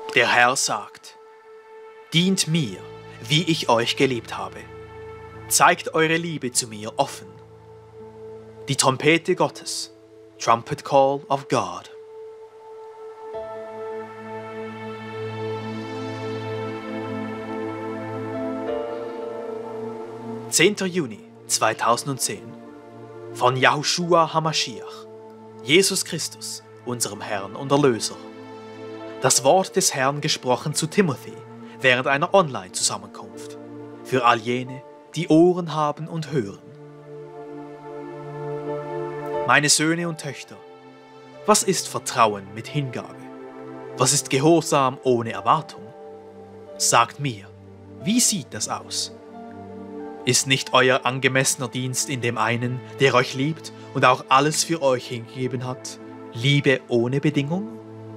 Der Herr sagt: Dient mir, wie ich euch geliebt habe. Zeigt eure Liebe zu mir offen. Die Trompete Gottes, Trumpet Call of God. »10. Juni 2010 von Yahushua HaMashiach, Jesus Christus, unserem Herrn und Erlöser. Das Wort des Herrn gesprochen zu Timothy während einer Online-Zusammenkunft. Für all jene, die Ohren haben und hören. Meine Söhne und Töchter, was ist Vertrauen mit Hingabe? Was ist Gehorsam ohne Erwartung? Sagt mir, wie sieht das aus? Ist nicht euer angemessener Dienst in dem einen, der euch liebt und auch alles für euch hingegeben hat, Liebe ohne Bedingung?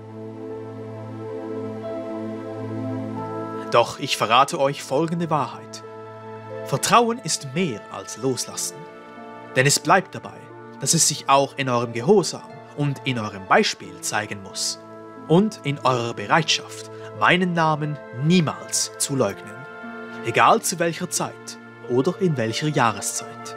Doch ich verrate euch folgende Wahrheit. Vertrauen ist mehr als Loslassen. Denn es bleibt dabei, dass es sich auch in eurem Gehorsam und in eurem Beispiel zeigen muss. Und in eurer Bereitschaft, meinen Namen niemals zu leugnen. Egal zu welcher Zeit oder in welcher Jahreszeit.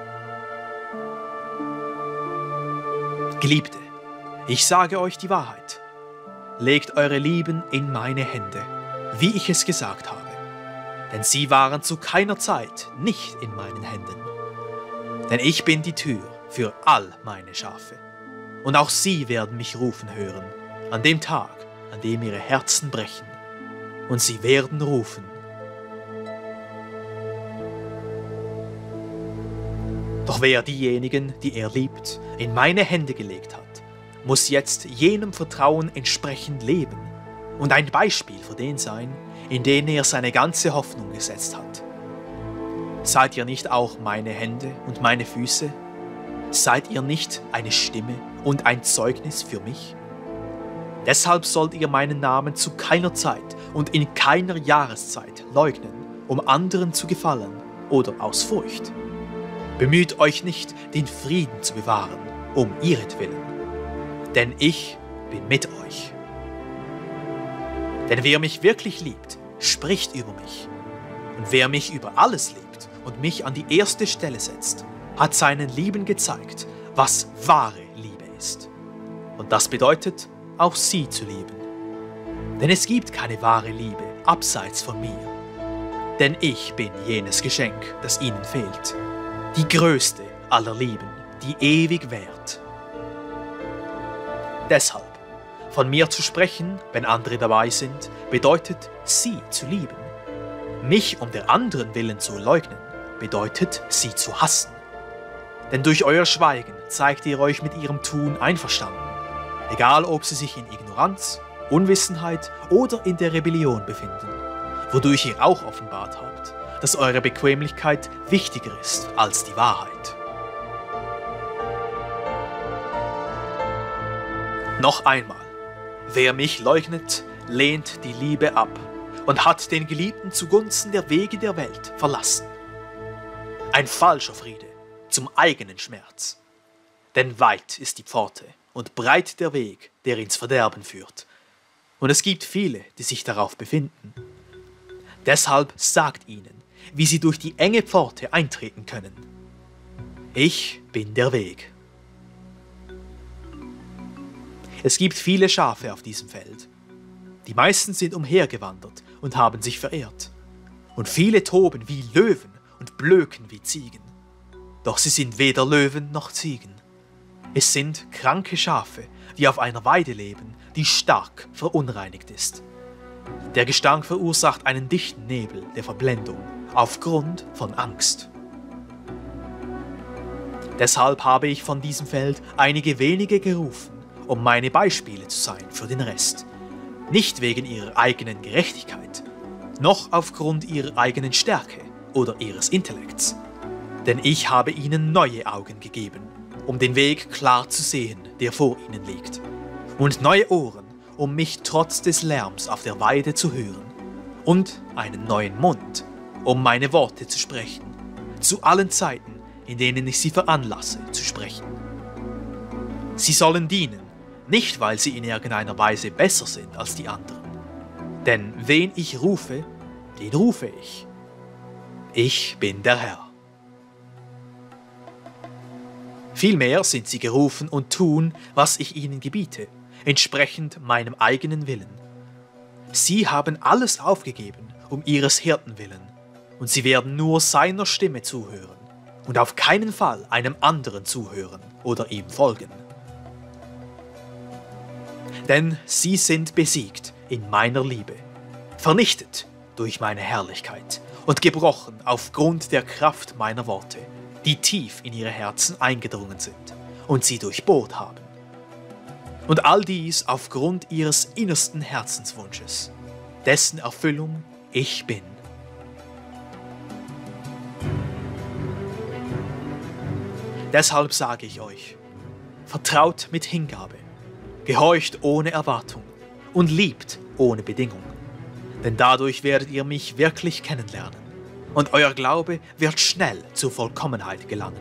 Geliebte, ich sage euch die Wahrheit. Legt eure Lieben in meine Hände, wie ich es gesagt habe. Denn sie waren zu keiner Zeit nicht in meinen Händen. Denn ich bin die Tür für all meine Schafe. Und auch sie werden mich rufen hören, an dem Tag, an dem ihre Herzen brechen. Und sie werden rufen: Doch wer diejenigen, die er liebt, in meine Hände gelegt hat, muss jetzt jenem Vertrauen entsprechend leben und ein Beispiel für den sein, in den er seine ganze Hoffnung gesetzt hat. Seid ihr nicht auch meine Hände und meine Füße? Seid ihr nicht eine Stimme und ein Zeugnis für mich? Deshalb sollt ihr meinen Namen zu keiner Zeit und in keiner Jahreszeit leugnen, um anderen zu gefallen oder aus Furcht. Bemüht euch nicht, den Frieden zu bewahren, um ihretwillen. Denn ich bin mit euch. Denn wer mich wirklich liebt, spricht über mich. Und wer mich über alles liebt und mich an die erste Stelle setzt, hat seinen Lieben gezeigt, was wahre Liebe ist. Und das bedeutet, auch sie zu lieben. Denn es gibt keine wahre Liebe abseits von mir. Denn ich bin jenes Geschenk, das ihnen fehlt. Die größte aller Lieben, die ewig währt. Deshalb, von mir zu sprechen, wenn andere dabei sind, bedeutet, sie zu lieben. Mich um der anderen willen zu leugnen, bedeutet, sie zu hassen. Denn durch euer Schweigen zeigt ihr euch mit ihrem Tun einverstanden, egal ob sie sich in Ignoranz, Unwissenheit oder in der Rebellion befinden, wodurch ihr auch offenbart habt, dass eure Bequemlichkeit wichtiger ist als die Wahrheit. Noch einmal, wer mich leugnet, lehnt die Liebe ab und hat den Geliebten zugunsten der Wege der Welt verlassen. Ein falscher Friede zum eigenen Schmerz. Denn weit ist die Pforte und breit der Weg, der ins Verderben führt. Und es gibt viele, die sich darauf befinden. Deshalb sagt ihnen, wie sie durch die enge Pforte eintreten können. Ich bin der Weg. Es gibt viele Schafe auf diesem Feld. Die meisten sind umhergewandert und haben sich verirrt. Und viele toben wie Löwen und blöken wie Ziegen. Doch sie sind weder Löwen noch Ziegen. Es sind kranke Schafe, die auf einer Weide leben, die stark verunreinigt ist. Der Gestank verursacht einen dichten Nebel der Verblendung aufgrund von Angst. Deshalb habe ich von diesem Feld einige wenige gerufen, um meine Beispiele zu sein für den Rest. Nicht wegen ihrer eigenen Gerechtigkeit, noch aufgrund ihrer eigenen Stärke oder ihres Intellekts. Denn ich habe ihnen neue Augen gegeben, um den Weg klar zu sehen, der vor ihnen liegt. Und neue Ohren, um mich trotz des Lärms auf der Weide zu hören. Und einen neuen Mund, um meine Worte zu sprechen, zu allen Zeiten, in denen ich sie veranlasse zu sprechen. Sie sollen dienen, nicht weil sie in irgendeiner Weise besser sind als die anderen, Denn wen ich rufe, den rufe ich. Ich bin der Herr. Vielmehr sind sie gerufen und tun, was ich ihnen gebiete, entsprechend meinem eigenen Willen. Sie haben alles aufgegeben, um ihres Hirten willen, und sie werden nur seiner Stimme zuhören und auf keinen Fall einem anderen zuhören oder ihm folgen. Denn sie sind besiegt in meiner Liebe, vernichtet durch meine Herrlichkeit und gebrochen aufgrund der Kraft meiner Worte, die tief in ihre Herzen eingedrungen sind und sie durchbohrt haben. Und all dies aufgrund ihres innersten Herzenswunsches, dessen Erfüllung ich bin. Deshalb sage ich euch, vertraut mit Hingabe, gehorcht ohne Erwartung und liebt ohne Bedingung. Denn dadurch werdet ihr mich wirklich kennenlernen und euer Glaube wird schnell zur Vollkommenheit gelangen.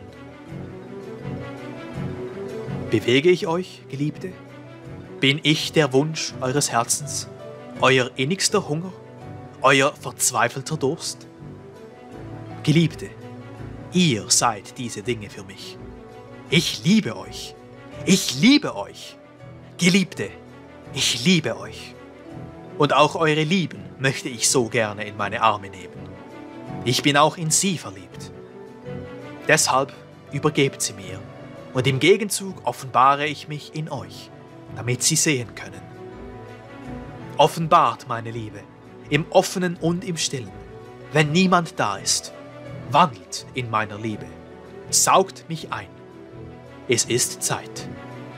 Bewege ich euch, Geliebte? Bin ich der Wunsch eures Herzens, euer innigster Hunger, euer verzweifelter Durst? Geliebte, ihr seid diese Dinge für mich. Ich liebe euch. Ich liebe euch. Geliebte, ich liebe euch. Und auch eure Lieben möchte ich so gerne in meine Arme nehmen. Ich bin auch in sie verliebt. Deshalb übergebt sie mir, und im Gegenzug offenbare ich mich in euch, damit sie sehen können. Offenbart meine Liebe, im Offenen und im Stillen, wenn niemand da ist. Wandelt in meiner Liebe, saugt mich ein. Es ist Zeit.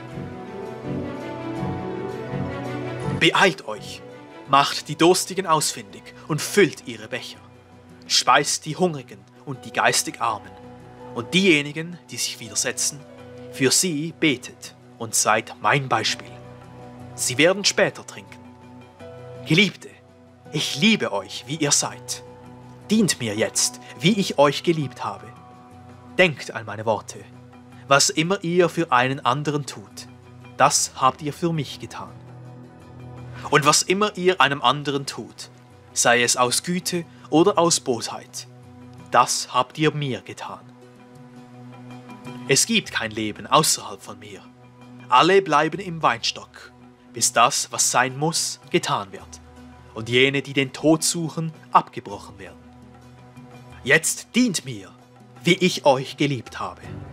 Beeilt euch, macht die Durstigen ausfindig und füllt ihre Becher. Speist die Hungrigen und die geistig Armen. Und diejenigen, die sich widersetzen, für sie betet und seid mein Beispiel. Sie werden später trinken. Geliebte, ich liebe euch, wie ihr seid. Dient mir jetzt, wie ich euch geliebt habe. Denkt an meine Worte. Was immer ihr für einen anderen tut, das habt ihr für mich getan. Und was immer ihr einem anderen tut, sei es aus Güte oder aus Bosheit, das habt ihr mir getan. Es gibt kein Leben außerhalb von mir. Alle bleiben im Weinstock, bis das, was sein muss, getan wird, und jene, die den Tod suchen, abgebrochen werden. Jetzt dient mir, wie ich euch geliebt habe.